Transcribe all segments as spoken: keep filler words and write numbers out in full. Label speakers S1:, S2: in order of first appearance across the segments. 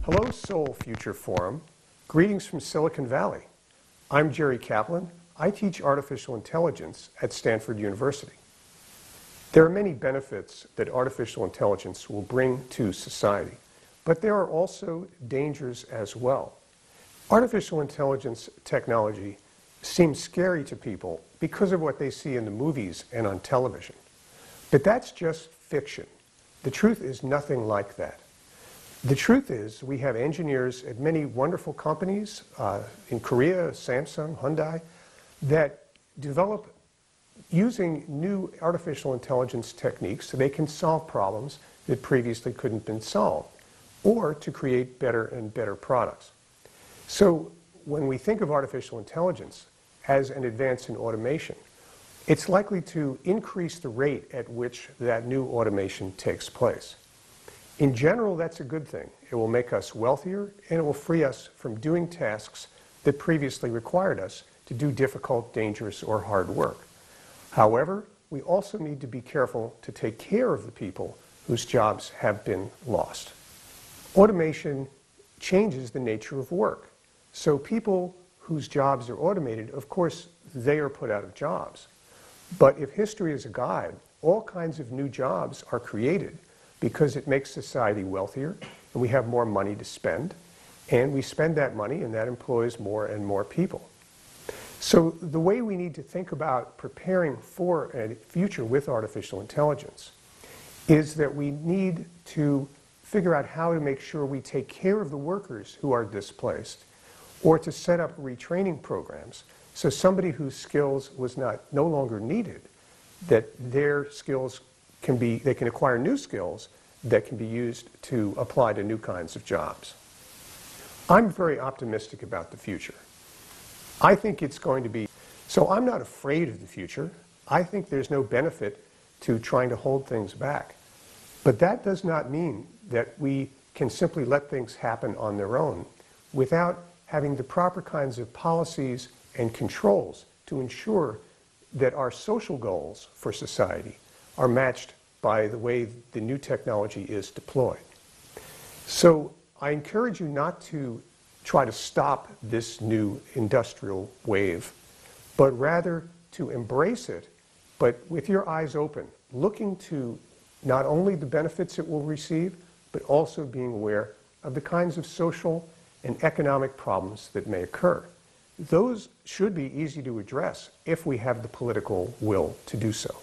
S1: Hello, Seoul Future Forum. Greetings from Silicon Valley. I'm Jerry Kaplan. I teach artificial intelligence at Stanford University. There are many benefits that artificial intelligence will bring to society, but there are also dangers as well. Artificial intelligence technology seems scary to people because of what they see in the movies and on television. But that's just fiction. The truth is nothing like that. The truth is we have engineers at many wonderful companies uh, in Korea, Samsung, Hyundai, that develop using new artificial intelligence techniques so they can solve problems that previously couldn't have been solved, or to create better and better products. So when we think of artificial intelligence as an advance in automation, it's likely to increase the rate at which that new automation takes place. In general, that's a good thing. It will make us wealthier, and it will free us from doing tasks that previously required us to do difficult, dangerous, or hard work. However, we also need to be careful to take care of the people whose jobs have been lost. Automation changes the nature of work. So people whose jobs are automated, of course, they are put out of jobs. But if history is a guide, all kinds of new jobs are created because it makes society wealthier, and we have more money to spend, and we spend that money, and that employs more and more people. So the way we need to think about preparing for a future with artificial intelligence is that we need to figure out how to make sure we take care of the workers who are displaced, or to set up retraining programs so somebody whose skills was not no longer needed, that their skills can be, they can acquire new skills that can be used to apply to new kinds of jobs. I'm very optimistic about the future. I think it's going to be, so I'm not afraid of the future. I think there's no benefit to trying to hold things back. But that does not mean that we can simply let things happen on their own without having the proper kinds of policies and controls to ensure that our social goals for society are matched by the way the new technology is deployed. So I encourage you not to try to stop this new industrial wave, but rather to embrace it, but with your eyes open, looking to not only the benefits it will receive, but also being aware of the kinds of social and economic problems that may occur. Those should be easy to address if we have the political will to do so.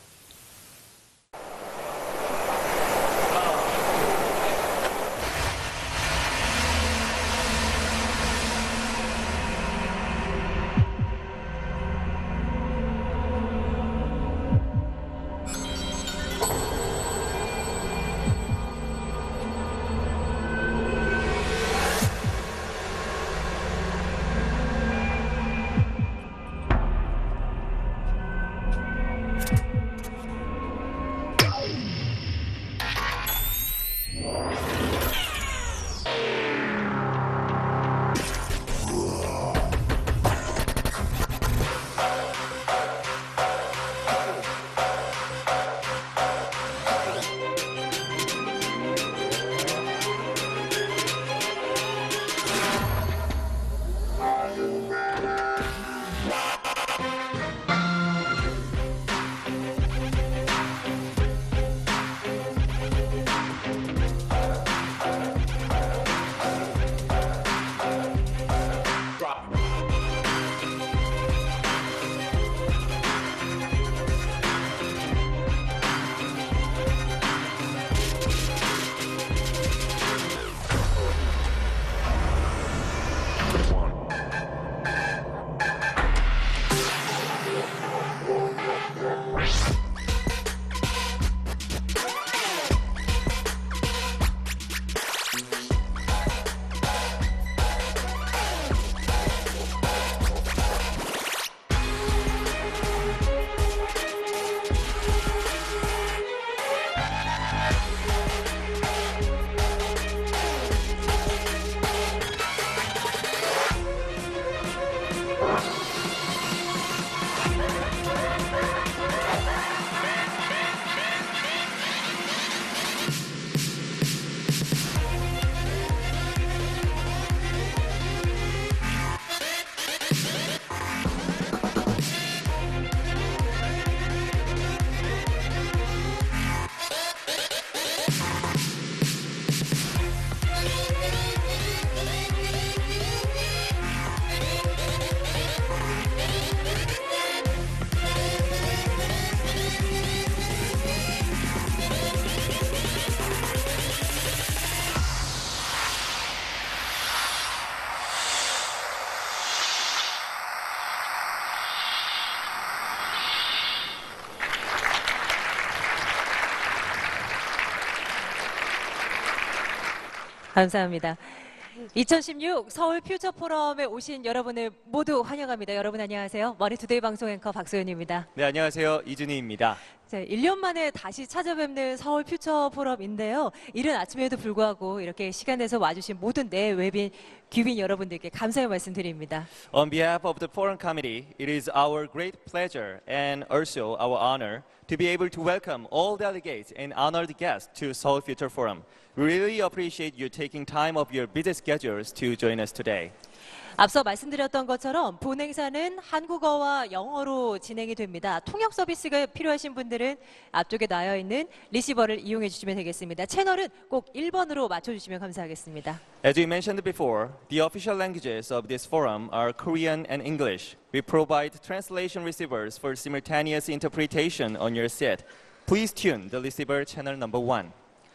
S2: 감사합니다. 이천십육 서울 퓨처 포럼에 오신 여러분을 모두 환영합니다. 여러분 안녕하세요. 머니투데이 방송 앵커 박소연입니다.
S3: 네, 안녕하세요. 이준희입니다.
S2: 자, 일 년 만에 다시 찾아뵙는 서울 퓨처 포럼인데요. 이른 아침에도 불구하고 이렇게 시간 내서 와주신 모든 내 외빈 귀빈 여러분들께 감사의 말씀드립니다.
S3: On behalf of the Forum Committee, it is our great pleasure and also our honor to be able to welcome all delegates and honored guests to Seoul Future Forum. We really appreciate you taking time of your busy schedules to join us today.
S2: 앞서 말씀드렸던 것처럼 본 행사는 한국어와 영어로 진행이 됩니다. 통역 서비스가 필요하신 분들은 앞쪽에 나와 있는 리시버를 이용해 주시면 되겠습니다. 채널은 꼭 일 번으로 맞춰주시면 감사하겠습니다.
S3: As we mentioned before, the official languages of this forum are Korean and English. We provide translation receivers for simultaneous interpretation on your seat. Please tune the receiver channel number one.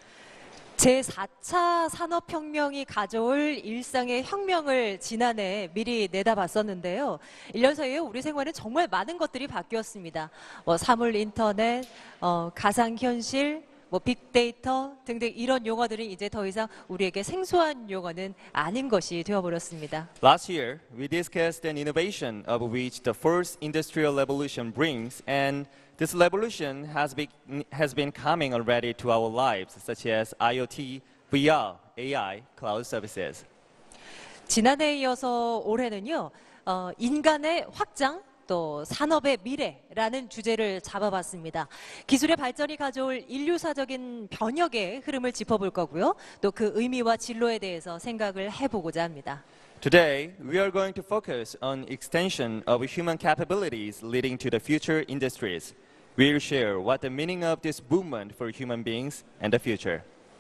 S2: 제사 차 산업혁명이 가져올 일상의 혁명을 지난해 미리 내다봤었는데요. 일 년 사이에 우리 생활은 정말 많은 것들이 바뀌었습니다. 뭐 사물 인터넷, 어, 가상현실, 뭐 빅데이터 등등 이런 용어들은 이제 더 이상 우리에게 생소한 용어는 아닌 것이 되어버렸습니다.
S3: Last year, we discussed an innovation of which the first industrial revolution brings, and this revolution has been, has been coming already to our lives, such as IoT, V R, A I, cloud services.
S2: 지난해에 이어서 올해는요, 어, 인간의 확장, 또 산업의 미래라는 주제를 잡아봤습니다. 기술의 발전이 가져올 인류사적인 변혁의 흐름을 짚어볼 거고요. 또 그 의미와 진로에 대해서 생각을 해보고자 합니다.
S3: Today, we are going to focus on extension of human capabilities leading to the future industries. We'll share what the meaning of this movement for human beings and the future.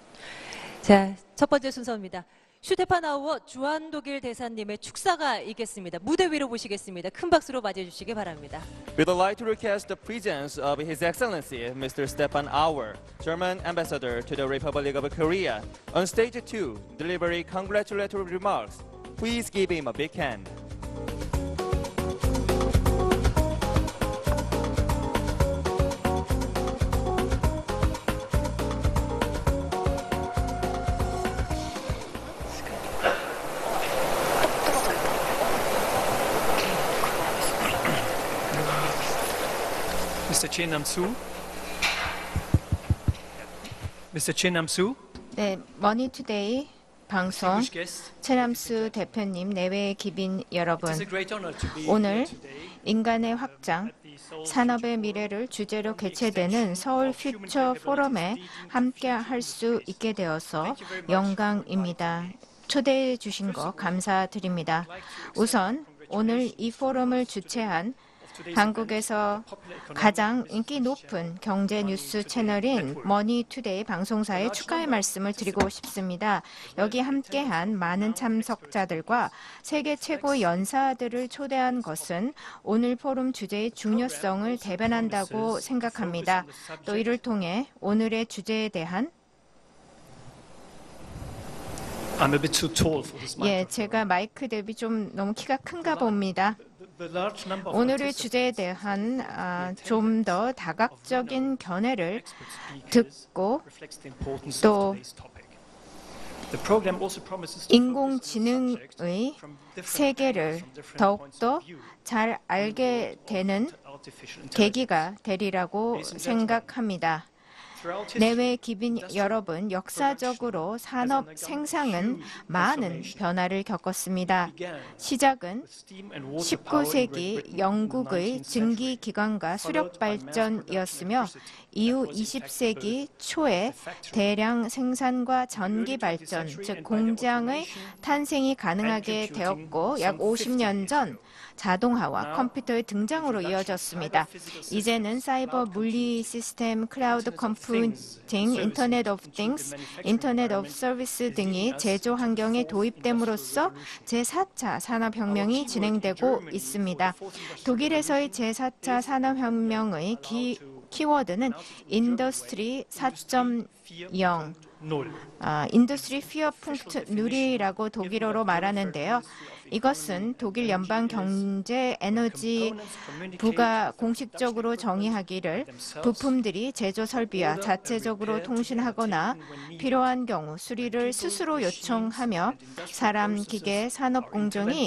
S2: 자, 첫 번째 순서입니다. 슈테파나우어 주한 독일 대사님의 축사가 있겠습니다. 무대 위로 모시겠습니다. 큰 박수로 맞이해 주시기 바랍니다.
S3: We'd like to request the presence of His Excellency Mister Stefan Auer, German Ambassador to the Republic of Korea, on stage two, delivering congratulatory remarks. Please give him a big hand.
S4: 미스터 Chin Nam-soo. 미스터 Chin Nam-soo.
S5: 네, 머니투데이 방송 최남수 대표님, 내외 기빈 여러분, 오늘 인간의 확장, 산업의 미래를 주제로 개최되는 서울 퓨처 포럼에 함께 할 수 있게 되어서 영광입니다. 초대해 주신 거 감사드립니다. 우선 오늘 이 포럼을 주최한 한국에서 가장 인기 높은 경제 뉴스 채널인 머니투데이 방송사에 축하의 말씀을 드리고 싶습니다. 여기 함께한 많은 참석자들과 세계 최고 연사들을 초대한 것은 오늘 포럼 주제의 중요성을 대변한다고 생각합니다. 또 이를 통해 오늘의 주제에 대한 예, 제가 마이크 대비 좀 너무 키가 큰가 봅니다. 오늘의 주제에 대한 아, 좀 더 다각적인 견해를 듣고 또 인공지능의 세계를 더욱더 잘 알게 되는 계기가 되리라고 생각합니다. 내외 기빈 여러분, 역사적으로 산업 생산은 많은 변화를 겪었습니다. 시작은 십구 세기 영국의 증기기관과 수력 발전이었으며 이후 이십 세기 초에 대량 생산과 전기 발전, 즉 공장의 탄생이 가능하게 되었고 약 오십 년 전 자동화와 컴퓨터의 등장으로 이어졌습니다. 이제는 사이버 물리 시스템, 클라우드 컴퓨팅, 인터넷 오브 띵스, 인터넷 오브 서비스 등이 제조 환경에 도입됨으로써 제사 차 산업혁명이 진행되고 있습니다. 독일에서의 제사 차 산업혁명의 기, 키워드는 인더스트리 사 점 영, 아, 인더스트리 퓨어풍트 누리라고 독일어로 말하는데요. 이것은 독일 연방 경제 에너지 부가 공식적으로 정의하기를 부품들이 제조 설비와 자체적으로 통신하거나 필요한 경우 수리를 스스로 요청하며 사람, 기계, 산업 공정이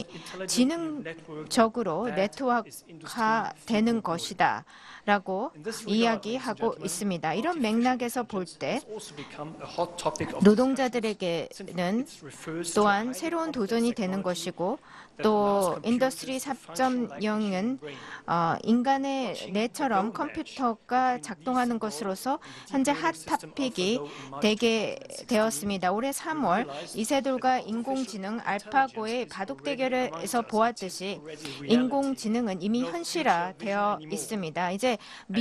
S5: 지능적으로 네트워크화되는 것이다 라고 이야기하고 있습니다. 이런 맥락에서 볼 때 노동자들에게는 또한 새로운 도전이 되는 것이고 또 인더스트리 사 점 영은 어, 인간의 뇌처럼 컴퓨터가 작동하는 것으로서 현재 핫토픽이 되게 되었습니다. 올해 삼월 이세돌과 인공지능 알파고의 바둑 대결에서 보았듯이 인공지능은 이미 현실화되어 있습니다. 이제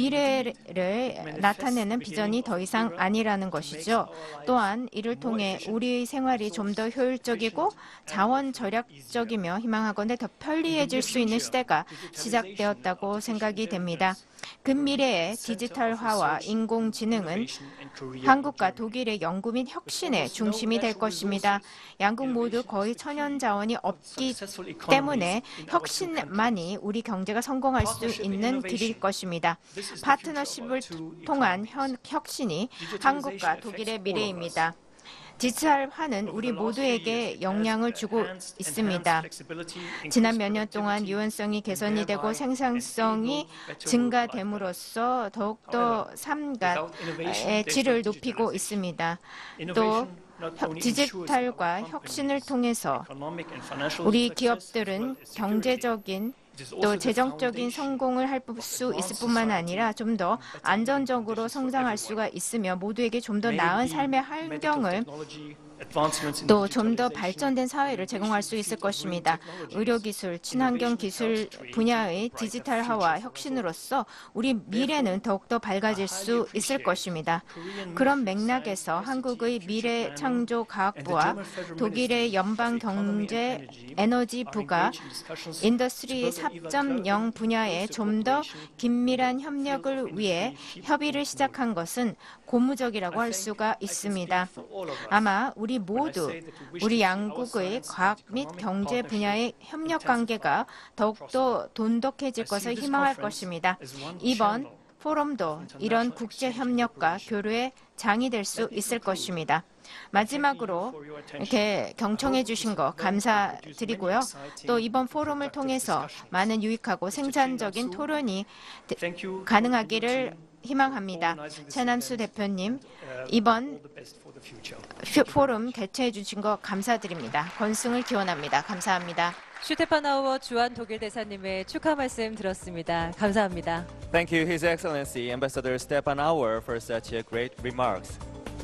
S5: 미래를 나타내는 비전이 더 이상 아니라는 것이죠. 또한 이를 통해 우리 생활이 좀 더 효율적이고 자원 절약적이며 희망하건대 더 편리해질 수 있는 시대가 시작되었다고 생각이 됩니다. 근미래의 디지털화와 인공지능은 한국과 독일의 연구 및 혁신의 중심이 될 것입니다. 양국 모두 거의 천연 자원이 없기 때문에 혁신만이 우리 경제가 성공할 수 있는 길일 것입니다. 파트너십을 통한 현, 혁신이 한국과 독일의 미래입니다. 디지털화는 우리 모두에게 영향을 주고 있습니다. 지난 몇 년 동안 유연성이 개선이 되고 생산성이 증가됨으로써 더욱더 삶의 질을 높이고 있습니다. 또 디지털과 혁신을 통해서 우리 기업들은 경제적인 또 재정적인 성공을 할 수 있을 뿐만 아니라 좀 더 안전적으로 성장할 수가 있으며 모두에게 좀 더 나은 삶의 환경을 또 좀 더 발전된 사회를 제공할 수 있을 것입니다. 의료기술, 친환경 기술 분야의 디지털화와 혁신으로서 우리 미래는 더욱더 밝아질 수 있을 것입니다. 그런 맥락에서 한국의 미래창조과학부와 독일의 연방경제 에너지부가 인더스트리 사 점 영 분야에 좀 더 긴밀한 협력을 위해 협의를 시작한 것은 고무적이라고 할 수가 있습니다. 아마 우리 모두 우리 양국의 과학 및 경제 분야의 협력 관계가 더욱더 돈독해질 것을 희망할 것입니다. 이번 포럼도 이런 국제 협력과 교류의 장이 될 수 있을 것입니다. 마지막으로 이렇게 경청해 주신 거 감사드리고요. 또 이번 포럼을 통해서 많은 유익하고 생산적인 토론이 가능하기를 희망합니다. 최남수 대표님, 이번 포럼 개최해 주신 거 감사드립니다. 건승을 기원합니다. 감사합니다.
S2: 슈테파나우어 주한 독일 대사님의 축하 말씀 들었습니다. 감사합니다.
S3: Thank you, His Excellency Ambassador Stefan Auer, for such a great remarks.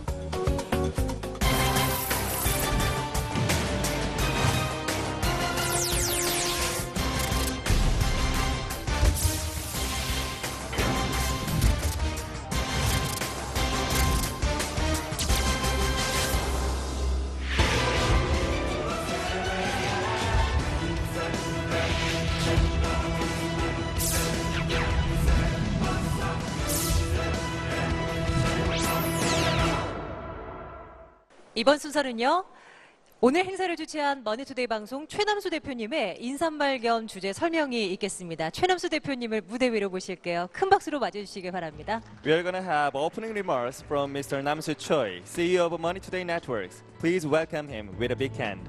S2: 이번 순서는요. 오늘 행사를 주최한 머니투데이 방송 최남수 대표님의 인사말 겸 주제 설명이 있겠습니다. 최남수 대표님을 무대 위로 모실게요. 큰 박수로 맞이해주시기 바랍니다.
S3: We are going to have opening remarks from Mister Namsu Choi, C E O of Money Today Networks. Please welcome him with a big hand.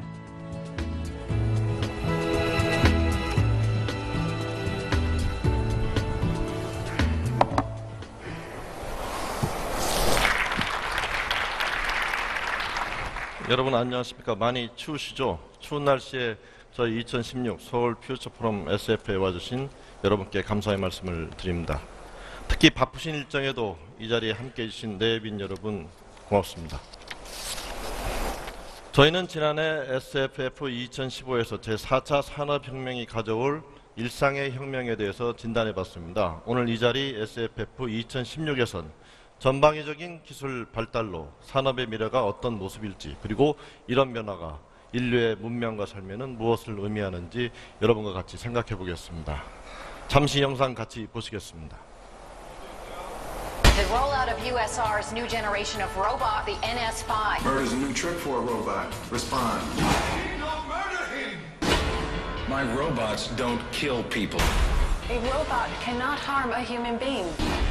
S6: 여러분 안녕하십니까? 많이 추우시죠? 추운 날씨에 저희 이천십육 서울 퓨처 포럼 에스에프에 와주신 여러분께 감사의 말씀을 드립니다. 특히 바쁘신 일정에도 이 자리에 함께해 주신 내빈 여러분 고맙습니다. 저희는 지난해 에스에프에프 이천십오에서 제사 차 산업혁명이 가져올 일상의 혁명에 대해서 진단해 봤습니다. 오늘 이 자리 에스에프에프 이천십육에선 전방위적인 기술 발달로 산업의 미래가 어떤 모습일지, 그리고 이런 변화가 인류의 문명과 삶에는 무엇을 의미하는지 여러분과 같이 생각해 보겠습니다. 잠시 영상 같이 보시겠습니다.
S7: The rollout of U S R's new generation of robot, the N S five.
S8: Murder's a new trick for a robot. Respond.
S9: Don't murder him! My robots don't kill people.
S7: A robot cannot harm a human being.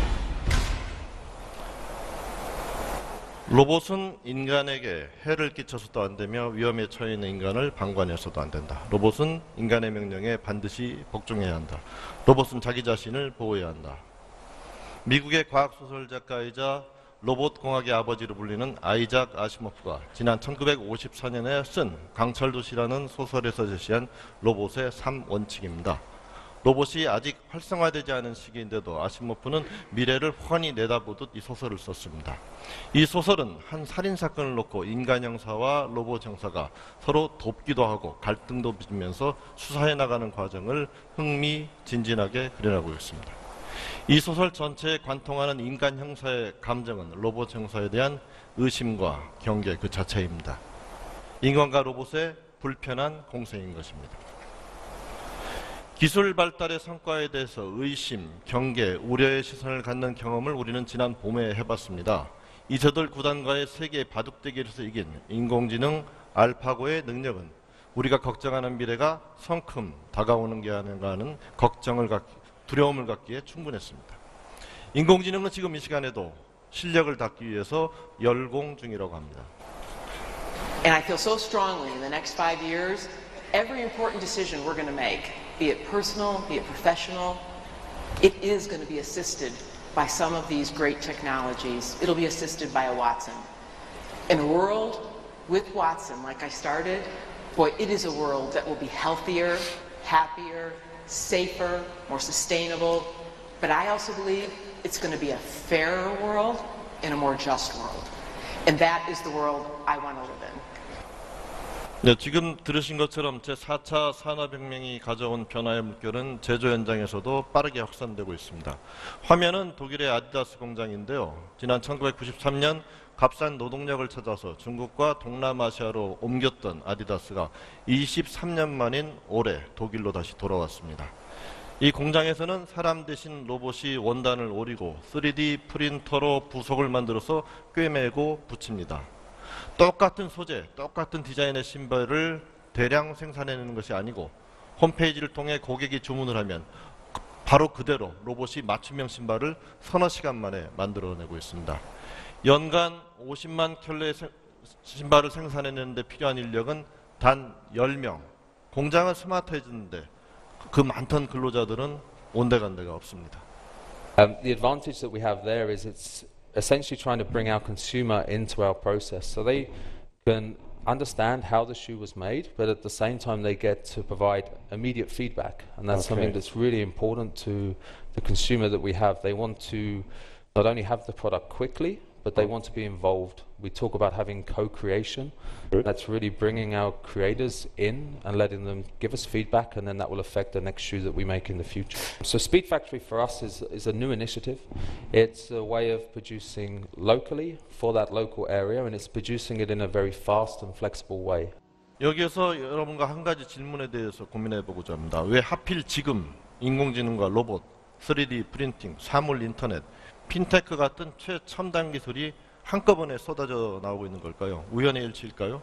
S6: 로봇은 인간에게 해를 끼쳐서도 안 되며 위험에 처해 있는 인간을 방관해서도 안 된다. 로봇은 인간의 명령에 반드시 복종해야 한다. 로봇은 자기 자신을 보호해야 한다. 미국의 과학소설 작가이자 로봇공학의 아버지로 불리는 아이작 아시모프가 지난 천구백오십사 년에 쓴 강철도시라는 소설에서 제시한 로봇의 삼 원칙입니다. 로봇이 아직 활성화되지 않은 시기인데도 아시모프는 미래를 훤히 내다보듯 이 소설을 썼습니다. 이 소설은 한 살인사건을 놓고 인간 형사와 로봇 형사가 서로 돕기도 하고 갈등도 빚으면서 수사해 나가는 과정을 흥미진진하게 그려나가고 있습니다. 이 소설 전체에 관통하는 인간 형사의 감정은 로봇 형사에 대한 의심과 경계 그 자체입니다. 인간과 로봇의 불편한 공생인 것입니다. 기술 발달의 성과에 대해서 의심, 경계, 우려의 시선을 갖는 경험을 우리는 지난 봄에 해봤습니다. 이세돌 구단과의 세계 바둑대결에서 이긴 인공지능 알파고의 능력은 우리가 걱정하는 미래가 성큼 다가오는 게 아닌가 하는 걱정을 갖기, 두려움을 갖기에 충분했습니다. 인공지능은 지금 이 시간에도 실력을 닦기 위해서 열공 중이라고 합니다.
S10: And I feel so strongly in the next five years, every important decision we're going to make, be it personal, be it professional, it is going to be assisted by some of these great technologies. It'll be assisted by a Watson. In a world with Watson, like I started, boy, it is a world that will be healthier, happier, safer, more sustainable. But I also believe it's going to be a fairer world and a more just world. And that is the world I want to live in.
S6: 네, 지금 들으신 것처럼 제사 차 산업혁명이 가져온 변화의 물결은 제조 현장에서도 빠르게 확산되고 있습니다. 화면은 독일의 아디다스 공장인데요. 지난 천구백구십삼 년 값싼 노동력을 찾아서 중국과 동남아시아로 옮겼던 아디다스가 이십삼 년 만인 올해 독일로 다시 돌아왔습니다. 이 공장에서는 사람 대신 로봇이 원단을 오리고 쓰리디 프린터로 부속을 만들어서 꿰매고 붙입니다. 똑같은 소재, 똑같은 디자인의 신발을 대량 생산해내는 것이 아니고 홈페이지를 통해 고객이 주문을 하면 바로 그대로 로봇이 맞춤형 신발을 서너 시간 만에 만들어내고 있습니다. 연간 오십만 켤레의 신발을 생산해내는데 필요한 인력은 단 열 명. 공장은 스마트해지는데 그 많던 근로자들은 온데간데가 없습니다.
S11: Um, the advantage that we have there is it's essentially trying to bring our consumer into our process so they can understand how the shoe was made, but at the same time they get to provide immediate feedback, and that's okay. Something that's really important to the consumer that we have. They want to not only have the product quickly, but they want to be involved. We talk about having co-creation. That's really bringing our creators in and letting them give us feedback, and then that will affect the next shoe that we make in the future. So Speed Factory for us is, is a new initiative. It's a way of producing locally for that local area, and it's producing it in a very fast and flexible way.
S6: 여기에서 여러분과 한 가지 질문에 대해서 고민해 보고자 합니다. 왜 하필 지금 인공지능과 로봇, 쓰리디 프린팅, 사물 인터넷, 핀테크 같은 최첨단 기술이 한꺼번에 쏟아져 나오고 있는 걸까요? 우연의 일치일까요?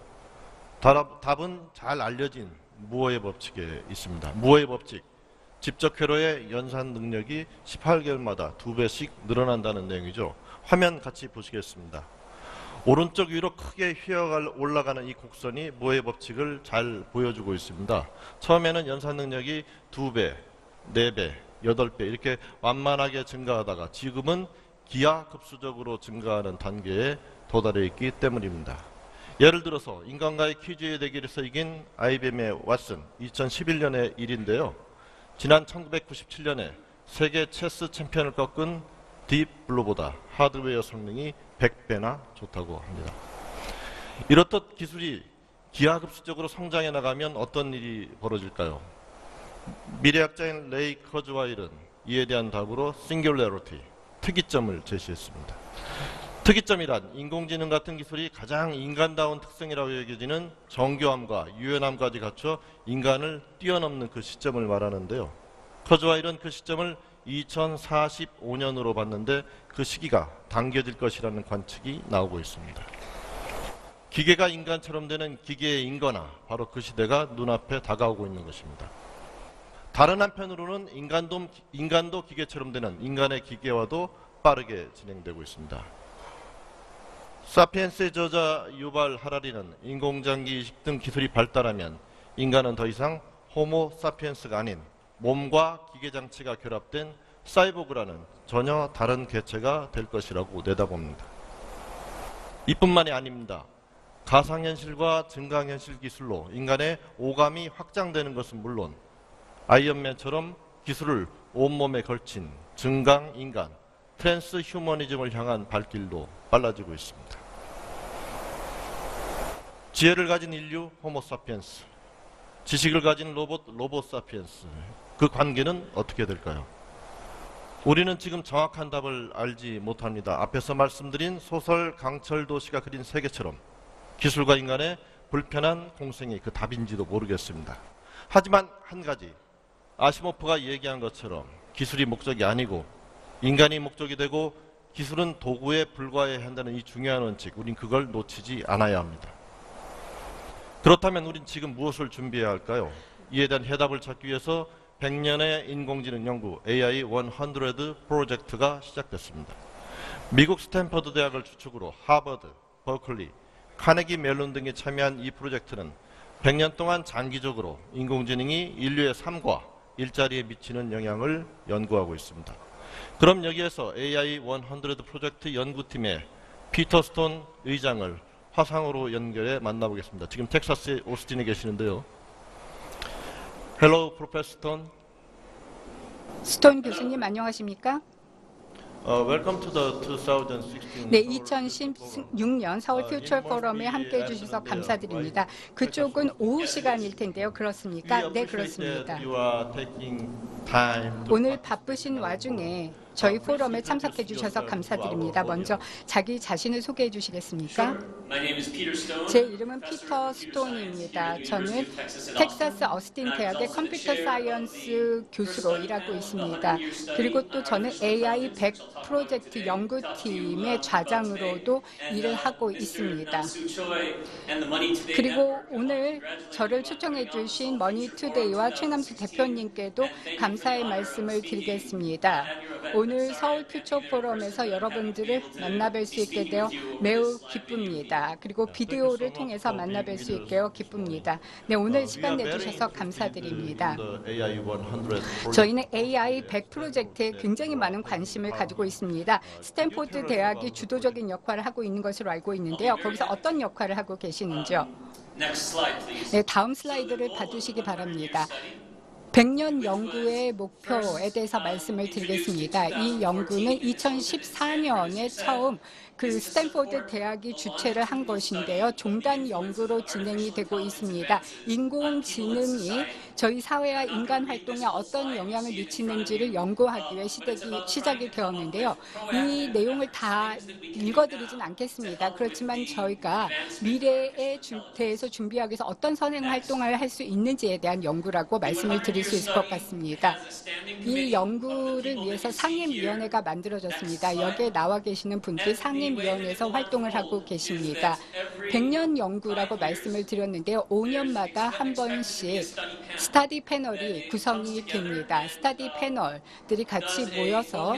S6: 답은 잘 알려진 무어의 법칙에 있습니다. 무어의 법칙, 집적 회로의 연산 능력이 십팔 개월마다 두 배씩 늘어난다는 내용이죠. 화면 같이 보시겠습니다. 오른쪽 위로 크게 휘어 올라가는 이 곡선이 무어의 법칙을 잘 보여주고 있습니다. 처음에는 연산 능력이 두 배, 네 배, 여덟 배 이렇게 완만하게 증가하다가 지금은 기하급수적으로 증가하는 단계에 도달해 있기 때문입니다. 예를 들어서 인간과의 퀴즈의 대결에서 이긴 아이비엠의 왓슨 이천십일 년의 일인데요. 지난 천구백구십칠 년에 세계 체스 챔피언을 꺾은 딥블루보다 하드웨어 성능이 백 배나 좋다고 합니다. 이렇듯 기술이 기하급수적으로 성장해 나가면 어떤 일이 벌어질까요? 미래학자인 레이 커즈와일은 이에 대한 답으로 싱귤레러티, 특이점을 제시했습니다. 특이점이란 인공지능 같은 기술이 가장 인간다운 특성이라고 여겨지는 정교함과 유연함까지 갖춰 인간을 뛰어넘는 그 시점을 말하는데요. 커즈와일은 그 시점을 이천사십오 년으로 봤는데 그 시기가 당겨질 것이라는 관측이 나오고 있습니다. 기계가 인간처럼 되는 기계의 인거나 바로 그 시대가 눈앞에 다가오고 있는 것입니다. 다른 한편으로는 인간도, 인간도 기계처럼 되는 인간의 기계화도 빠르게 진행되고 있습니다. 사피엔스의 저자 유발 하라리는 인공장기 이식 등 기술이 발달하면 인간은 더 이상 호모 사피엔스가 아닌 몸과 기계장치가 결합된 사이보그라는 전혀 다른 개체가 될 것이라고 내다봅니다. 이뿐만이 아닙니다. 가상현실과 증강현실 기술로 인간의 오감이 확장되는 것은 물론 아이언맨처럼 기술을 온몸에 걸친 증강인간, 트랜스 휴머니즘을 향한 발길도 빨라지고 있습니다. 지혜를 가진 인류 호모 사피엔스, 지식을 가진 로봇 로봇 사피엔스, 그 관계는 어떻게 될까요? 우리는 지금 정확한 답을 알지 못합니다. 앞에서 말씀드린 소설 강철도시가 그린 세계처럼 기술과 인간의 불편한 공생이 그 답인지도 모르겠습니다. 하지만 한 가지, 아시모프가 얘기한 것처럼 기술이 목적이 아니고 인간이 목적이 되고 기술은 도구에 불과해야 한다는 이 중요한 원칙, 우린 그걸 놓치지 않아야 합니다. 그렇다면 우린 지금 무엇을 준비해야 할까요? 이에 대한 해답을 찾기 위해서 백 년의 인공지능 연구 에이아이 백 프로젝트가 시작됐습니다. 미국 스탠퍼드 대학을 주축으로 하버드, 버클리, 카네기 멜론 등이 참여한 이 프로젝트는 백 년 동안 장기적으로 인공지능이 인류의 삶과 일자리에 미치는 영향을 연구하고 있습니다. 그럼 여기에서 에이아이 백 프로젝트 연구팀의 피터 스톤 의장을 화상으로 연결해 만나보겠습니다. 지금 텍사스 오스틴에 계시는데요. Hello, Professor Stone.
S12: 스톤 교수님 안녕하십니까?
S6: Uh, welcome to the 이천십육
S12: 네, 이천십육 년 서울 퓨처 포럼에 함께해 주셔서 감사드립니다. 그쪽은 오후 시간일 텐데요. 그렇습니까? 네, 그렇습니다. 오늘 바쁘신 와중에 저희 포럼에 참석해 주셔서 감사드립니다. 먼저 자기 자신을 소개해 주시겠습니까? 제 이름은 피터 스톤입니다. 저는 텍사스 어스틴 대학의 컴퓨터 사이언스 교수로 일하고 있습니다. 그리고 또 저는 에이아이 백 프로젝트 연구팀의 좌장으로도 일을 하고 있습니다. 그리고 오늘 저를 초청해 주신 머니투데이와 최남수 대표님께도 감사의 말씀을 드리겠습니다. 오늘 서울 퓨처 포럼에서 여러분들을 만나뵐 수 있게 되어 매우 기쁩니다. 그리고 비디오를 통해서 만나뵐 수 있게 되어 기쁩니다. 네, 오늘 시간 내주셔서 감사드립니다. 저희는 에이아이 백 프로젝트에 굉장히 많은 관심을 가지고 있습니다. 스탠포드 대학이 주도적인 역할을 하고 있는 것으로 알고 있는데요. 거기서 어떤 역할을 하고 계시는지요? 네, 다음 슬라이드를 봐주시기 바랍니다. 백 년 연구의 목표에 대해서 말씀을 드리겠습니다. 이 연구는 이천십사 년에 처음 그 스탠포드 대학이 주최를 한 것인데요. 종단 연구로 진행이 되고 있습니다. 인공지능이 저희 사회와 인간 활동에 어떤 영향을 미치는지를 연구하기 위해 시작이, 시작이 되었는데요. 이 내용을 다 읽어드리진 않겠습니다. 그렇지만 저희가 미래에 주, 대해서 준비하기 위해서 어떤 선행 활동을 할 수 있는지에 대한 연구라고 말씀을 드릴 수 있을 것 같습니다. 이 연구를 위해서 상임위원회가 만들어졌습니다. 여기에 나와 계시는 분들이 상임위원회에서 활동을 하고 계십니다. 백 년 연구라고 말씀을 드렸는데요. 오 년마다 한 번씩 스터디 패널이 구성이 됩니다. 스터디 패널들이 같이 모여서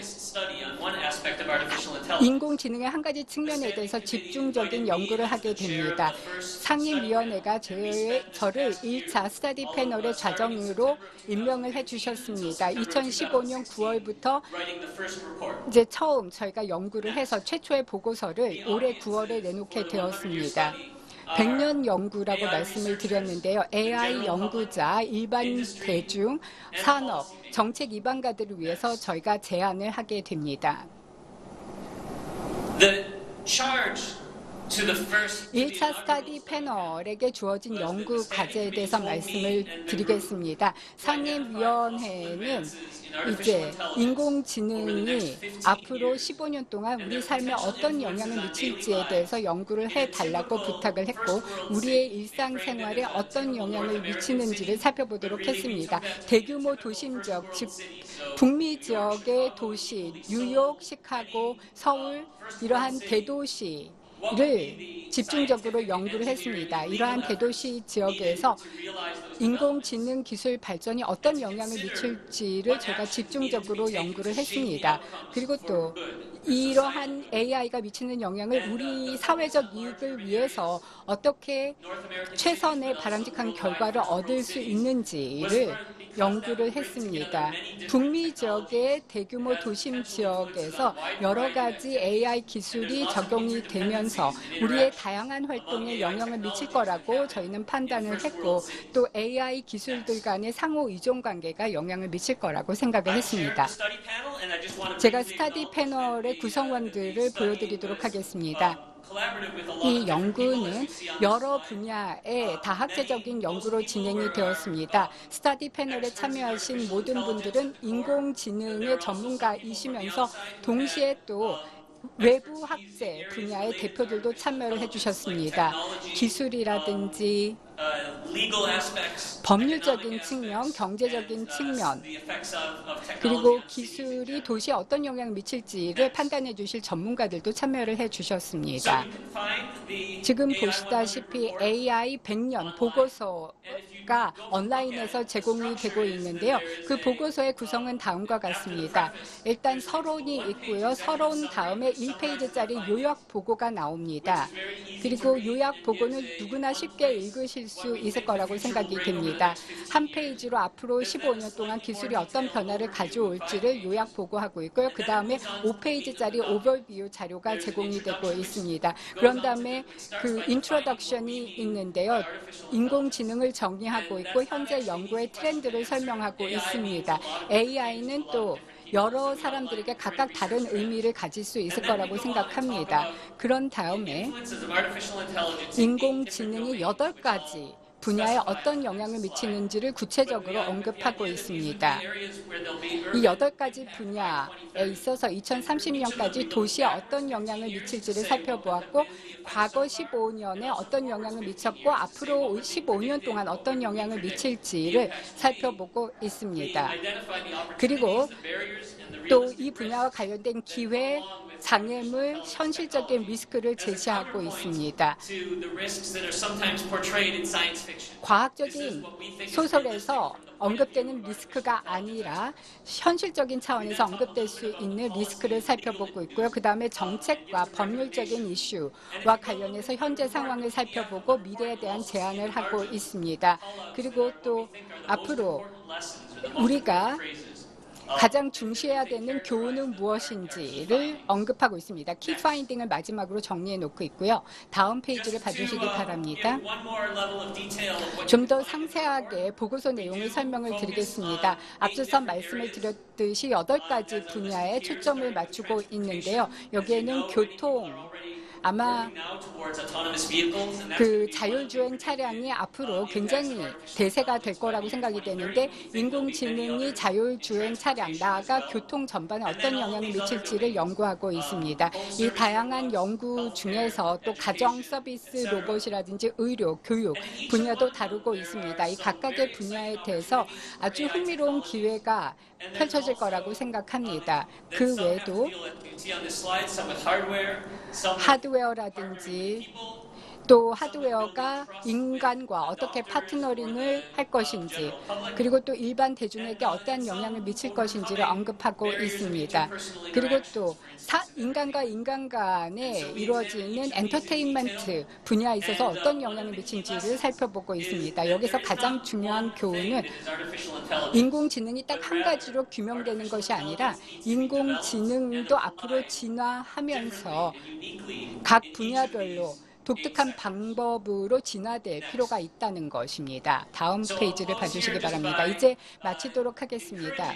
S12: 인공지능의 한 가지 측면에 대해서 집중적인 연구를 하게 됩니다. 상임위원회가 제, 저를 일 차 스터디 패널의 좌정으로 임명을 해주셨습니다. 이천십오 년 구월부터 이제 처음 저희가 연구를 해서 최초의 보고서를 올해 구월에 내놓게 되었습니다. 백 년 연구라고 말씀을 드렸는데요. 에이아이 연구자, 일반 대중, 산업, 정책 입안가들을 위해서 저희가 제안을 하게 됩니다. 일 차 스터디 패널에게 주어진 연구 과제에 대해서 말씀을 드리겠습니다. 상임위원회는 이제 인공지능이 앞으로 십오 년 동안 우리 삶에 어떤 영향을 미칠지에 대해서 연구를 해달라고 부탁을 했고 우리의 일상생활에 어떤 영향을 미치는지를 살펴보도록 했습니다. 대규모 도심 지역, 즉 북미 지역의 도시, 뉴욕, 시카고, 서울 이러한 대도시 를 집중적으로 연구를 했습니다. 이러한 대도시 지역에서 인공지능 기술 발전이 어떤 영향을 미칠지를 제가 집중적으로 연구를 했습니다. 그리고 또 이러한 에이아이가 미치는 영향을 우리 사회적 이익을 위해서 어떻게 최선의 바람직한 결과를 얻을 수 있는지를 연구를 했습니다. 북미 지역의 대규모 도심 지역에서 여러 가지 에이아이 기술이 적용이 되면서 우리의 다양한 활동에 영향을 미칠 거라고 저희는 판단을 했고 또 에이아이 기술들 간의 상호 이존 관계가 영향을 미칠 거라고 생각을 했습니다. 제가 스터디 패널의 구성원들을 보여드리도록 하겠습니다. 이 연구는 여러 분야의 다학제적인 연구로 진행이 되었습니다. 스터디 패널에 참여하신 모든 분들은 인공지능의 전문가이시면서 동시에 또 외부 학제 분야의 대표들도 참여를 해주셨습니다. 기술이라든지 법률적인 측면, 경제적인 측면, 그리고 기술이 도시에 어떤 영향을 미칠지를 판단해 주실 전문가들도 참여를 해 주셨습니다. 지금 보시다시피 에이아이 백 년 보고서가 온라인에서 제공이 되고 있는데요. 그 보고서의 구성은 다음과 같습니다. 일단 서론이 있고요. 서론 다음에 일 페이지짜리 요약 보고가 나옵니다. 그리고 요약 보고는 누구나 쉽게 읽으실 수 있을 거라고 생각이 됩니다. 한 페이지로 앞으로 십오 년 동안 기술이 어떤 변화를 가져올지를 요약 보고하고 있고요. 그 다음에 오 페이지짜리 오버뷰 자료가 제공이 되고 있습니다. 그런 다음에 그 인트로덕션이 있는데요. 인공지능을 정의하고 있고 현재 연구의 트렌드를 설명하고 있습니다. 에이아이는 또 여러 사람들에게 각각 다른 의미를 가질 수 있을 거라고 생각합니다. 그런 다음에 인공지능이 여덟 가지 분야에 어떤 영향을 미치는지를 구체적으로 언급하고 있습니다. 이 여덟 가지 분야에 있어서 이천삼십 년까지 도시에 어떤 영향을 미칠지를 살펴보았고 과거 십오 년에 어떤 영향을 미쳤고 앞으로 십오 년 동안 어떤 영향을 미칠지를 살펴보고 있습니다. 그리고 또 이 분야와 관련된 기회, 장애물, 현실적인 리스크를 제시하고 있습니다. 과학적인 소설에서 언급되는 리스크가 아니라 현실적인 차원에서 언급될 수 있는 리스크를 살펴보고 있고요. 그 다음에 정책과 법률적인 이슈와 관련해서 현재 상황을 살펴보고 미래에 대한 제안을 하고 있습니다. 그리고 또 앞으로 우리가 가장 중시해야 되는 교훈은 무엇인지를 언급하고 있습니다. 키 파인딩을 마지막으로 정리해 놓고 있고요. 다음 페이지를 봐주시기 바랍니다. 좀 더 상세하게 보고서 내용을 설명을 드리겠습니다. 앞서서 말씀을 드렸듯이 여덟 가지 분야에 초점을 맞추고 있는데요. 여기에는 교통, 아마 그 자율주행 차량이 앞으로 굉장히 대세가 될 거라고 생각이 되는데 인공지능이 자율주행 차량, 나아가 교통 전반에 어떤 영향을 미칠지를 연구하고 있습니다. 이 다양한 연구 중에서 또 가정 서비스 로봇이라든지 의료, 교육 분야도 다루고 있습니다. 이 각각의 분야에 대해서 아주 흥미로운 기회가 펼쳐질 거라고 생각합니다. 그 외에도 하드웨어라든지 또 하드웨어가 인간과 어떻게 파트너링을 할 것인지 그리고 또 일반 대중에게 어떠한 영향을 미칠 것인지를 언급하고 있습니다. 그리고 또 사, 인간과 인간 간에 이루어지는 엔터테인먼트 분야에 있어서 어떤 영향을 미친지를 살펴보고 있습니다. 여기서 가장 중요한 교훈은 인공지능이 딱 한 가지로 규명되는 것이 아니라 인공지능도 앞으로 진화하면서 각 분야별로 독특한 방법으로 진화될 필요가 있다는 것입니다. 다음 페이지를 봐주시기 바랍니다. 이제 마치도록 하겠습니다.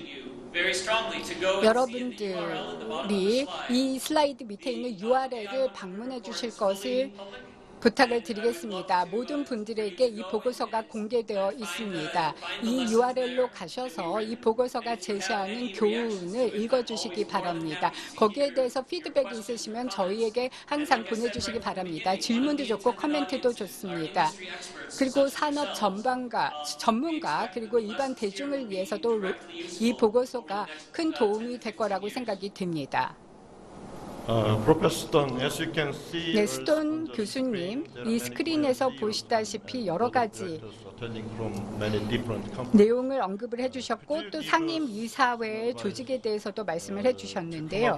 S12: 여러분들이 이 슬라이드 밑에 있는 유알엘을 방문해 주실 것을 부탁을 드리겠습니다. 모든 분들에게 이 보고서가 공개되어 있습니다. 이 유알엘로 가셔서 이 보고서가 제시하는 교훈을 읽어주시기 바랍니다. 거기에 대해서 피드백이 있으시면 저희에게 항상 보내주시기 바랍니다. 질문도 좋고 코멘트도 좋습니다. 그리고 산업 전반가, 전문가 그리고 일반 대중을 위해서도 이 보고서가 큰 도움이 될 거라고 생각이 듭니다.
S6: Uh, Professor Stone, as you can see,
S12: 네, 스톤 교수님, 이 스크린에서 보시다시피 여러 가지 내용을 언급을 해주셨고 또 상임 이사회의 조직에 대해서도 말씀을 해주셨는데요.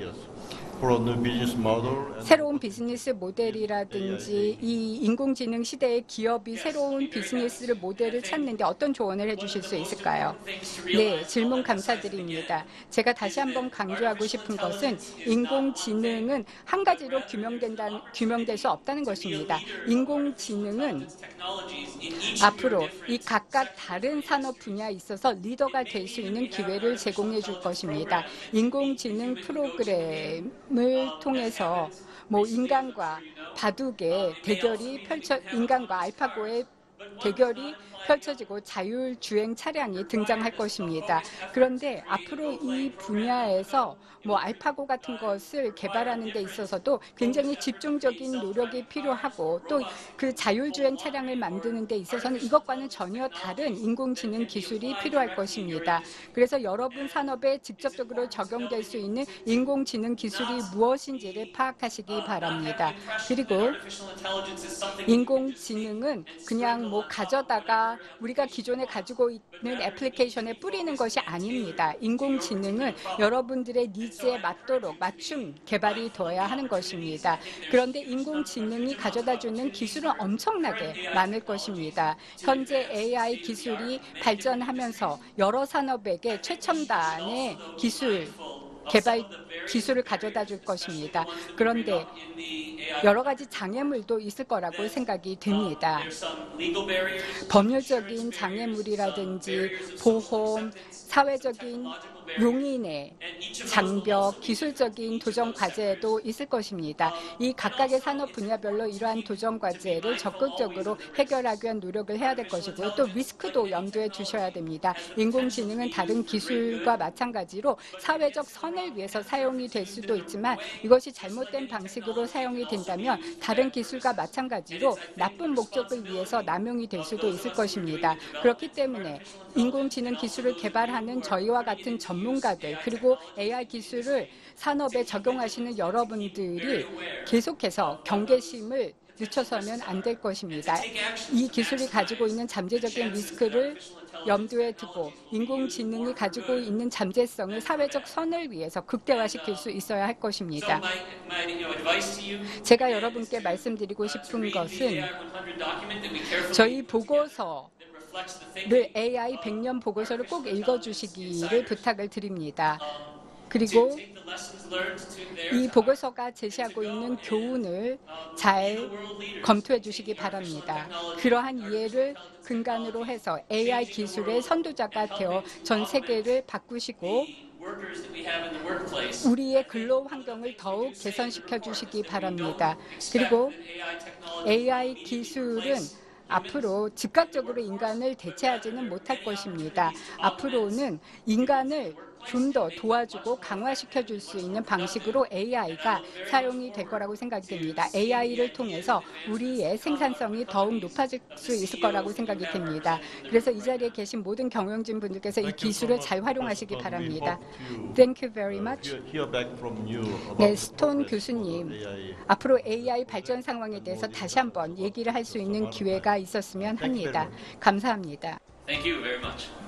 S12: 새로운 비즈니스 모델이라든지 이 인공지능 시대의 기업이 새로운 비즈니스 모델을 찾는데 어떤 조언을 해주실 수 있을까요? 네, 질문 감사드립니다. 제가 다시 한번 강조하고 싶은 것은 인공지능은 한 가지로 규명된다, 규명될 수 없다는 것입니다. 인공지능은 앞으로 이 각각 다른 산업 분야에 있어서 리더가 될 수 있는 기회를 제공해 줄 것입니다. 인공지능 프로그램을 통해서 뭐 인간과 바둑의 대결이 펼쳐 인간과 알파고의 대결이 펼쳐지고 자율주행 차량이 등장할 것입니다. 그런데 앞으로 이 분야에서 뭐 알파고 같은 것을 개발하는 데 있어서도 굉장히 집중적인 노력이 필요하고 또 그 자율주행 차량을 만드는 데 있어서는 이것과는 전혀 다른 인공지능 기술이 필요할 것입니다. 그래서 여러분 산업에 직접적으로 적용될 수 있는 인공지능 기술이 무엇인지를 파악하시기 바랍니다. 그리고 인공지능은 그냥 뭐 가져다가 우리가 기존에 가지고 있는 애플리케이션에 뿌리는 것이 아닙니다. 인공지능은 여러분들의 니즈에 맞도록 맞춤 개발이 되어야 하는 것입니다. 그런데 인공지능이 가져다주는 기술은 엄청나게 많을 것입니다. 현재 에이아이 기술이 발전하면서 여러 산업에게 최첨단의 기술 개발 기술을 가져다 줄 것입니다. 그런데 여러 가지 장애물도 있을 거라고 생각이 됩니다. 법률적인 장애물이라든지 보험, 사회적인 용인의 장벽, 기술적인 도전 과제도 있을 것입니다. 이 각각의 산업 분야별로 이러한 도전 과제를 적극적으로 해결하기 위한 노력을 해야 될 것이고요. 또 리스크도 염두에 두셔야 됩니다. 인공지능은 다른 기술과 마찬가지로 사회적 선을 위해서 사용이 될 수도 있지만 이것이 잘못된 방식으로 사용이 된다면 다른 기술과 마찬가지로 나쁜 목적을 위해서 남용이 될 수도 있을 것입니다. 그렇기 때문에 인공지능 기술을 개발하는 저희와 같은 전문가들 그리고 에이아이 기술을 산업에 적용하시는 여러분들이 계속해서 경계심을 늦춰서면 안 될 것입니다. 이 기술이 가지고 있는 잠재적인 리스크를 염두에 두고 인공지능이 가지고 있는 잠재성을 사회적 선을 위해서 극대화시킬 수 있어야 할 것입니다. 제가 여러분께 말씀드리고 싶은 것은 저희 보고서 를 에이아이 백 년 보고서를 꼭 읽어주시기를 부탁을 드립니다. 그리고 이 보고서가 제시하고 있는 교훈을 잘 검토해 주시기 바랍니다. 그러한 이해를 근간으로 해서 에이아이 기술의 선도자가 되어 전 세계를 바꾸시고 우리의 근로 환경을 더욱 개선시켜 주시기 바랍니다. 그리고 에이아이 기술은 앞으로 즉각적으로 인간을 대체하지는 못할 것입니다. 앞으로는 인간을 좀 더 도와주고 강화시켜 줄 수 있는 방식으로 에이아이가 사용이 될 거라고 생각이 됩니다. 에이아이를 통해서 우리의 생산성이 더욱 높아질 수 있을 거라고 생각이 됩니다. 그래서 이 자리에 계신 모든 경영진 분들께서 이 기술을 잘 활용하시기 바랍니다. Thank you very much. 네, 스톤 교수님, 앞으로 에이아이 발전 상황에 대해서 다시 한번 얘기를 할 수 있는 기회가 있었으면 합니다. 감사합니다.
S3: Thank you very much.